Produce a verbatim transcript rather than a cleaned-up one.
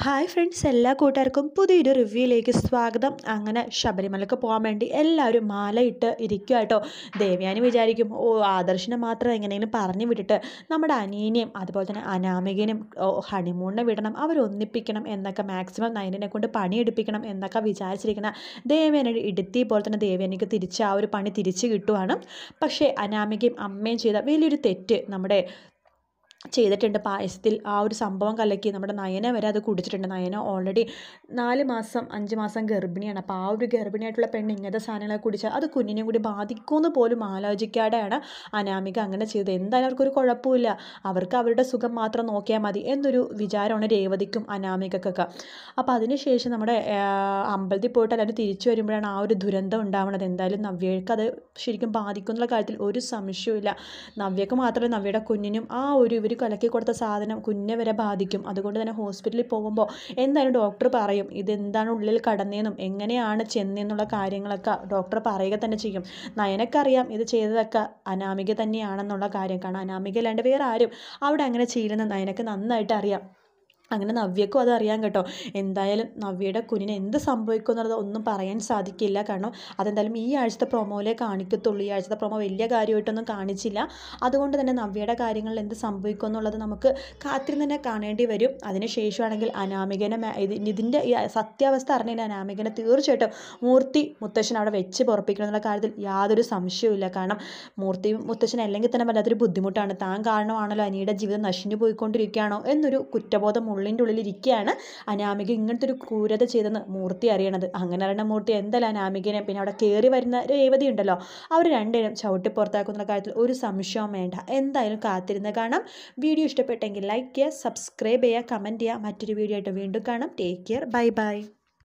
Hi friends, എല്ലാ കൂട്ടുകാർക്കും പുതിയൊരു റിവ്യൂയിലേക്ക് സ്വാഗതം. അങ്ങനെ ശബരിമലക്ക് പോകാൻ വേണ്ടി എല്ലാവരും മാലയിട്ട് ഇരിക്കുക കേട്ടോ. ദേവയാനി വിചാരിക്കും, ഓ ആദർശിനെ മാത്രം എങ്ങനെയെങ്കിലും പറഞ്ഞു വിട്ടിട്ട് നമ്മുടെ അനീനെയും അതുപോലെ തന്നെ അനാമികനും ഹണിമൂണിനെ വിടണം, അവരൊന്നിപ്പിക്കണം എന്നൊക്കെ, മാക്സിമം നയനെ കൊണ്ട് പണിയെടുപ്പിക്കണം എന്നൊക്കെ വിചാരിച്ചിരിക്കണം. ദേവയാനി ഇടുത്തി പോലെ തന്നെ ദേവയാനിക്ക് തിരിച്ച് ആ ഒരു പണി തിരിച്ച് കിട്ടുവാണ്. പക്ഷേ അനാമികയും അമ്മയും ചെയ്ത വലിയൊരു തെറ്റ് നമ്മുടെ ചെയ്തിട്ടുണ്ട്. പായസത്തിൽ ആ ഒരു സംഭവം കലക്കി നമ്മുടെ നയന വരെ അത് കുടിച്ചിട്ടുണ്ട്. നയന ഓൾറെഡി നാല് മാസം അഞ്ച് മാസം ഗർഭിണിയാണ്. അപ്പോൾ ആ ഒരു ഗർഭിണിയായിട്ടുള്ള പെണ്ണ് ഇങ്ങനത്തെ സാധനങ്ങളൊക്കെ കുടിച്ചാൽ അത് കുഞ്ഞിനെയും കൂടി ബാധിക്കുമെന്ന് പോലും ആലോചിക്കാതെയാണ് അനാമിക അങ്ങനെ ചെയ്തത്. എന്തായാലും അവർക്കൊരു കുഴപ്പമില്ല, അവർക്ക് അവരുടെ സുഖം മാത്രം നോക്കിയാൽ മതി എന്നൊരു വിചാരമാണ് രേവതിക്കും അനാമികക്കൊക്കെ. അപ്പോൾ അതിനുശേഷം നമ്മുടെ അമ്പലത്തിൽ പോയിട്ട് എല്ലാവരും തിരിച്ചു വരുമ്പോഴാണ് ആ ഒരു ദുരന്തം ഉണ്ടാവുന്നത്. എന്തായാലും നവ്യക്ക് അത് ശരിക്കും ബാധിക്കുന്നുള്ള കാര്യത്തിൽ ഒരു സംശയവുമില്ല. നവ്യക്ക് മാത്രമല്ല, നവ്യയുടെ കുഞ്ഞിനും ആ ഒരു ഇവർ കലക്കി കൊടുത്ത സാധനം കുഞ്ഞെ വരെ ബാധിക്കും. അതുകൊണ്ട് തന്നെ ഹോസ്പിറ്റലിൽ പോകുമ്പോൾ എന്തായാലും ഡോക്ടർ പറയും ഇതെന്താണ് ഉള്ളിൽ കടന്നതെന്നും എങ്ങനെയാണ് ചെന്നതെന്നുള്ള കാര്യങ്ങളൊക്കെ ഡോക്ടർ പറയുക തന്നെ ചെയ്യും. നയനക്കറിയാം ഇത് ചെയ്തതൊക്കെ അനാമിക തന്നെയാണെന്നുള്ള കാര്യം. കാരണം അനാമിക അല്ലാണ്ട് വേറെ ആരും അവിടെ അങ്ങനെ ചെയ്യില്ലെന്ന് നയനക്ക് നന്നായിട്ട് അറിയാം. അങ്ങനെ നവ്യക്കും അത് അറിയാം കേട്ടോ. എന്തായാലും നവ്യയുടെ കുഞ്ഞിന് എന്ത് സംഭവിക്കും എന്നുള്ളത് ഒന്നും പറയാൻ സാധിക്കില്ല. കാരണം അതെന്തായാലും ഈ ആഴ്ചത്തെ പ്രൊമോയിലേ കാണിക്കത്തുള്ളൂ. ഈ ആഴ്ചത്തെ പ്രൊമോ വലിയ കാര്യമായിട്ടൊന്നും കാണിച്ചില്ല. അതുകൊണ്ട് തന്നെ നവ്യയുടെ കാര്യങ്ങളിൽ എന്ത് സംഭവിക്കും എന്നുള്ളത് നമുക്ക് കാത്തിരുന്ന് തന്നെ കാണേണ്ടി വരും. അതിനുശേഷമാണെങ്കിൽ അനാമികനെ ഇതിൻ്റെ ഈ സത്യാവസ്ഥ അറിഞ്ഞ അനാമികനെ തീർച്ചയായിട്ടും മൂർത്തി മുത്തശ്ശൻ അവിടെ വെച്ച് പൊറപ്പിക്കണം എന്നുള്ള കാര്യത്തിൽ യാതൊരു സംശയവുമില്ല. കാരണം മൂർത്തി മുത്തശ്ശൻ അല്ലെങ്കിൽ തന്നെ വല്ലാത്തൊരു ബുദ്ധിമുട്ടാണ്. താൻ കാരണമാണല്ലോ അനിയുടെ ജീവിതം നശിഞ്ഞു പോയിക്കൊണ്ടിരിക്കുകയാണോ എന്നൊരു കുറ്റബോധം ഉള്ളിൻ്റെ ഉള്ളിലിരിക്കുകയാണ്. അനാമിക ഇങ്ങനത്തെ ഒരു ക്രൂരത ചെയ്തെന്ന് മൂർത്തി അറിയണത്. അങ്ങനെ അറിയണ മൂർത്തി എന്തായാലും അനാമികനെ പിന്നെ അവിടെ കയറി വരുന്ന രേവതി ഉണ്ടല്ലോ, അവർ രണ്ടുപേരും ചവിട്ടി പുറത്താക്കുന്ന കാര്യത്തിൽ ഒരു സംശയവും വേണ്ട. എന്തായാലും കാത്തിരുന്ന് കാണാം. വീഡിയോ ഇഷ്ടപ്പെട്ടെങ്കിൽ ലൈക്ക് ചെയ്യുക, സബ്സ്ക്രൈബ് ചെയ്യുക, കമൻറ്റ് ചെയ്യുക. മറ്റൊരു വീഡിയോ ആയിട്ട് വീണ്ടും കാണാം. Take care, bye by.